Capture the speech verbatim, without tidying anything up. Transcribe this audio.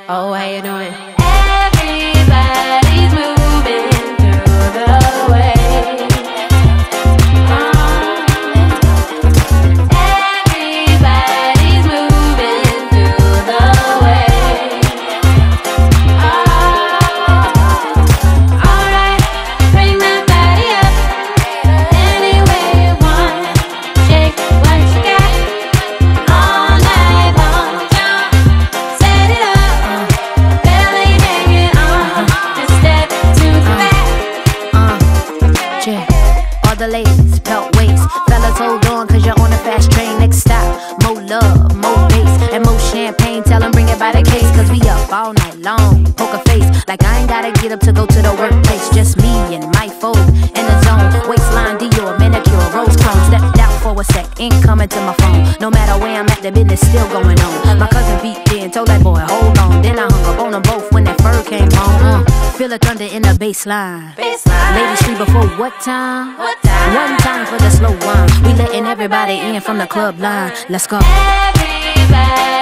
Oh, how you doing? Everybody's moving through the way. Everybody's moving through the way. Alright, bring that body up any way you want. Shake what you got all night long. Set it up, belly hanging on. Just step to the back. Yeah. All the ladies, belt waist. Fellas, hold on, cause you're on a fast train. Next stop, more love, more bass, and more champagne. Tell them bring it by the case, cause we up all night long. Poker face, like I ain't gotta get up to go to the workplace. Just me and my folk in the zone. Waistline, Dior, manicure, rose chrome. Stepped out for a sec, ain't coming to my phone. No matter where I'm at, the business still going on. My cousin beat in, told that boy, hold on. Then I hung up on them both when that fur came home. Uh, feel the thunder in the baseline. Ladies free before what time? What time? One time for the slow wine. We letting everybody in from the club line. Let's go. Everybody